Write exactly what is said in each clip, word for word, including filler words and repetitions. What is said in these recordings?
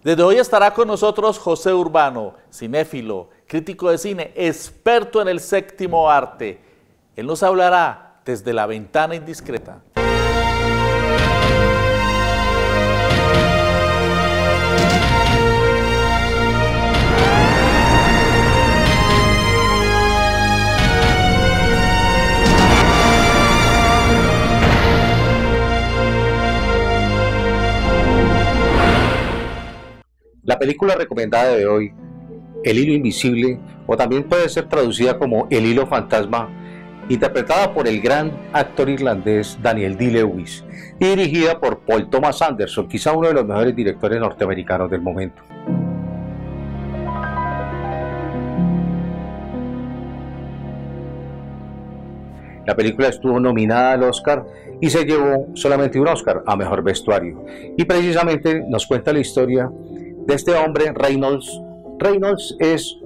Desde hoy estará con nosotros José Urbano, cinéfilo, crítico de cine, experto en el séptimo arte. Él nos hablará desde La Ventana Indiscreta. La película recomendada de hoy, El Hilo Invisible, o también puede ser traducida como El Hilo Fantasma, interpretada por el gran actor irlandés Daniel Day-Lewis y dirigida por Paul Thomas Anderson, quizá uno de los mejores directores norteamericanos del momento. La película estuvo nominada al Oscar y se llevó solamente un Oscar a Mejor Vestuario, y precisamente nos cuenta la historia de este hombre, Reynolds. Reynolds es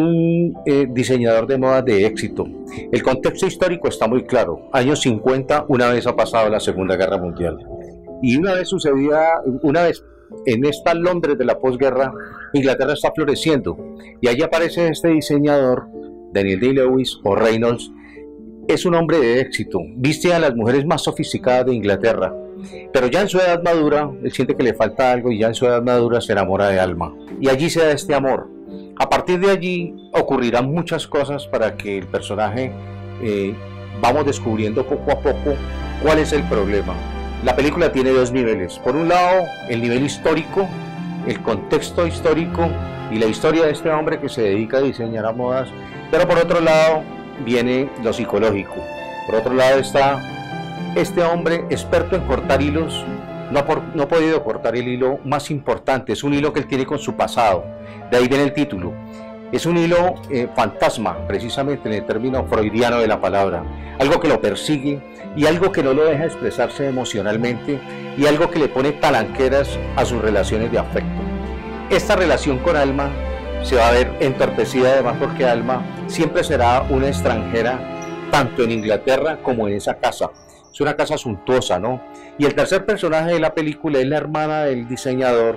un eh, diseñador de moda de éxito. El contexto histórico está muy claro. Años cincuenta, una vez ha pasado la Segunda Guerra Mundial. Y una vez sucedía, una vez en esta Londres de la posguerra, Inglaterra está floreciendo. Y allí aparece este diseñador, Daniel Day-Lewis o Reynolds. Es un hombre de éxito, viste a las mujeres más sofisticadas de Inglaterra, pero ya en su edad madura, él siente que le falta algo y ya en su edad madura se enamora de Alma. Y allí se da este amor. A partir de allí ocurrirán muchas cosas para que el personaje eh, vamos descubriendo poco a poco cuál es el problema. La película tiene dos niveles. Por un lado, el nivel histórico, el contexto histórico y la historia de este hombre que se dedica a diseñar a modas, pero por otro lado viene lo psicológico. Por otro lado está este hombre experto en cortar hilos. No ha, por, no ha podido cortar el hilo más importante, es un hilo que él tiene con su pasado, de ahí viene el título. Es un hilo eh, fantasma, precisamente en el término freudiano de la palabra, algo que lo persigue y algo que no lo deja expresarse emocionalmente y algo que le pone talanqueras a sus relaciones de afecto. Esta relación con Alma se va a ver entorpecida además porque Alma siempre será una extranjera tanto en Inglaterra como en esa casa. Es una casa suntuosa, ¿no? Y el tercer personaje de la película es la hermana del diseñador,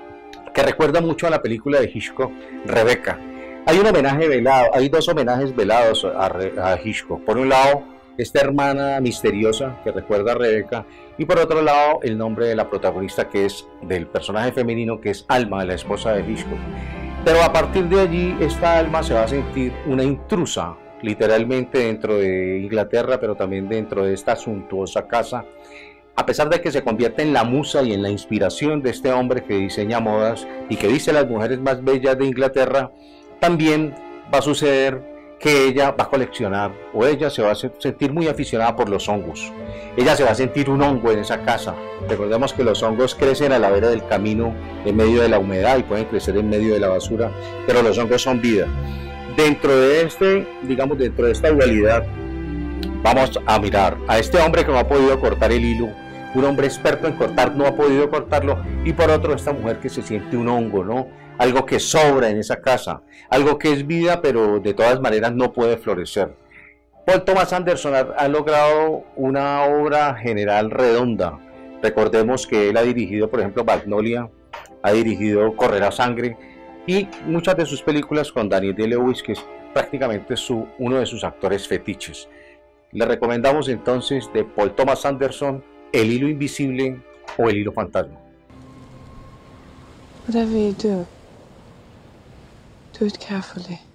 que recuerda mucho a la película de Hitchcock, Rebecca. Hay un homenaje velado, hay dos homenajes velados a, a Hitchcock. Por un lado, esta hermana misteriosa que recuerda a Rebecca, y por otro lado, el nombre de la protagonista, que es del personaje femenino, que es Alma, la esposa de Hitchcock. Pero a partir de allí, esta Alma se va a sentir una intrusa, literalmente dentro de Inglaterra, pero también dentro de esta suntuosa casa. A pesar de que se convierte en la musa y en la inspiración de este hombre que diseña modas y que dice las mujeres más bellas de Inglaterra, también va a suceder que ella va a coleccionar, o ella se va a sentir muy aficionada por los hongos. Ella se va a sentir un hongo en esa casa. Recordemos que los hongos crecen a la vera del camino en medio de la humedad y pueden crecer en medio de la basura, pero los hongos son vida. Dentro de este, digamos, dentro de esta dualidad, vamos a mirar a este hombre que no ha podido cortar el hilo, un hombre experto en cortar, no ha podido cortarlo, y por otro esta mujer que se siente un hongo, ¿no? Algo que sobra en esa casa, algo que es vida, pero de todas maneras no puede florecer. Paul Thomas Anderson ha, ha logrado una obra general redonda. Recordemos que él ha dirigido, por ejemplo, Magnolia, ha dirigido Correr a Sangre, y muchas de sus películas con Daniel Day-Lewis, que es prácticamente su, uno de sus actores fetiches. Le recomendamos entonces de Paul Thomas Anderson, El Hilo Invisible o El Hilo Fantasma. Whatever you do, do it carefully.